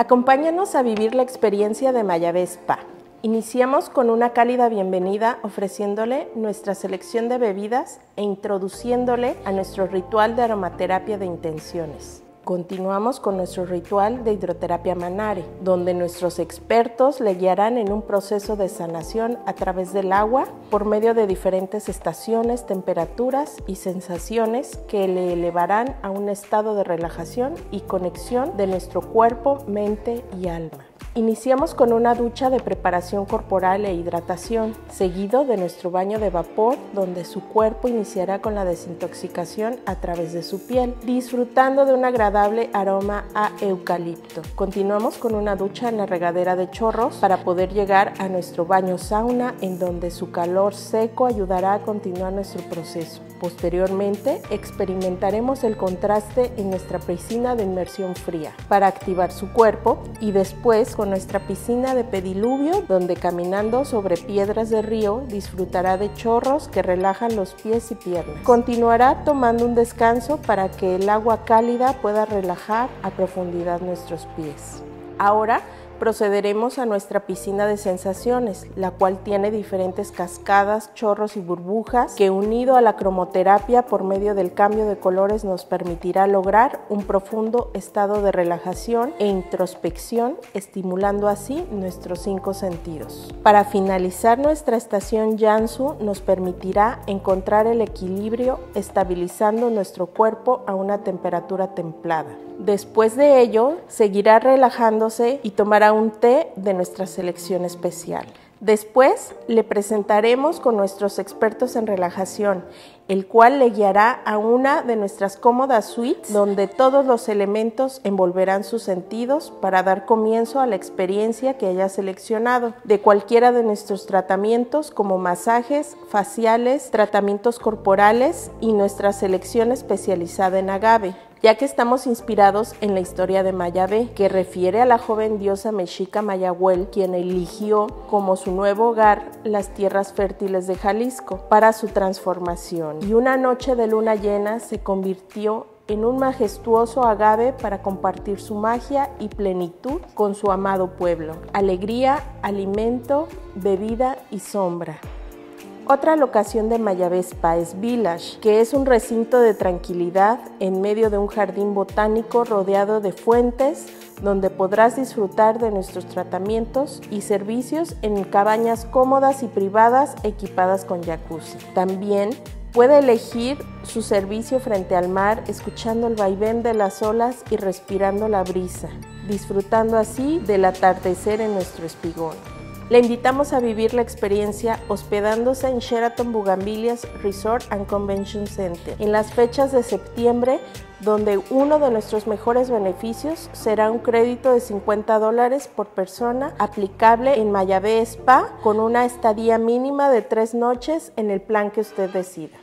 Acompáñanos a vivir la experiencia de Mayabé Spa. Iniciamos con una cálida bienvenida ofreciéndole nuestra selección de bebidas e introduciéndole a nuestro ritual de aromaterapia de intenciones. Continuamos con nuestro ritual de hidroterapia Manare, donde nuestros expertos le guiarán en un proceso de sanación a través del agua por medio de diferentes estaciones, temperaturas y sensaciones que le elevarán a un estado de relajación y conexión de nuestro cuerpo, mente y alma. Iniciamos con una ducha de preparación corporal e hidratación, seguido de nuestro baño de vapor, donde su cuerpo iniciará con la desintoxicación a través de su piel, disfrutando de un agradable aroma a eucalipto. Continuamos con una ducha en la regadera de chorros para poder llegar a nuestro baño sauna, en donde su calor seco ayudará a continuar nuestro proceso. Posteriormente, experimentaremos el contraste en nuestra piscina de inmersión fría para activar su cuerpo y después con nuestra piscina de pediluvio, donde caminando sobre piedras de río disfrutará de chorros que relajan los pies y piernas. Continuará tomando un descanso para que el agua cálida pueda relajar a profundidad nuestros pies. Ahora procederemos a nuestra piscina de sensaciones, la cual tiene diferentes cascadas, chorros y burbujas que, unido a la cromoterapia por medio del cambio de colores, nos permitirá lograr un profundo estado de relajación e introspección, estimulando así nuestros 5 sentidos. Para finalizar, nuestra estación Jansu nos permitirá encontrar el equilibrio, estabilizando nuestro cuerpo a una temperatura templada. Después de ello, seguirá relajándose y tomará un té de nuestra selección especial. Después le presentaremos con nuestros expertos en relajación, el cual le guiará a una de nuestras cómodas suites donde todos los elementos envolverán sus sentidos para dar comienzo a la experiencia que haya seleccionado de cualquiera de nuestros tratamientos, como masajes, faciales, tratamientos corporales y nuestra selección especializada en agave, ya que estamos inspirados en la historia de Mayabé, que refiere a la joven diosa mexica Mayahuel, quien eligió como su nuevo hogar las tierras fértiles de Jalisco para su transformación. Y una noche de luna llena se convirtió en un majestuoso agave para compartir su magia y plenitud con su amado pueblo. Alegría, alimento, bebida y sombra. Otra locación de Mayabé Spa es Village, que es un recinto de tranquilidad en medio de un jardín botánico rodeado de fuentes, donde podrás disfrutar de nuestros tratamientos y servicios en cabañas cómodas y privadas equipadas con jacuzzi. También puede elegir su servicio frente al mar, escuchando el vaivén de las olas y respirando la brisa, disfrutando así del atardecer en nuestro espigón. Le invitamos a vivir la experiencia hospedándose en Sheraton Bugambilias Resort and Convention Center en las fechas de septiembre, donde uno de nuestros mejores beneficios será un crédito de $50 por persona aplicable en Mayabé Spa con una estadía mínima de 3 noches en el plan que usted decida.